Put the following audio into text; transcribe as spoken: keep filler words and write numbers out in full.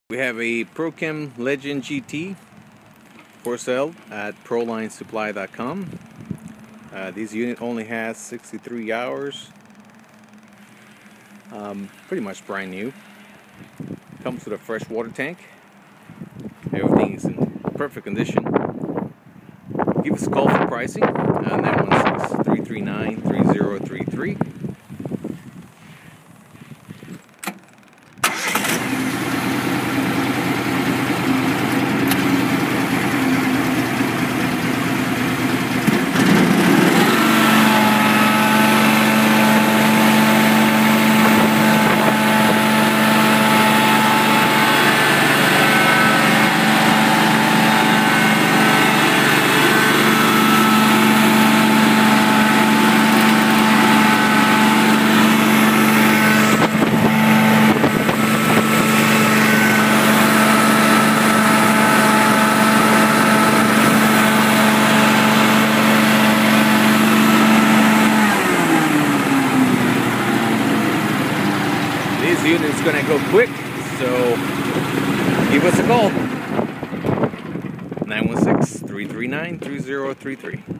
We have a ProChem Legend G T for sale at proline supply dot com. Uh, this unit only has sixty-three hours. Um, pretty much brand new. Comes with a fresh water tank. Everything is in perfect condition. Give us a call for pricing. Uh, nine one six, three three nine, three zero three three. This unit is going to go quick, so give us a call. nine one six, three three nine, three zero three three.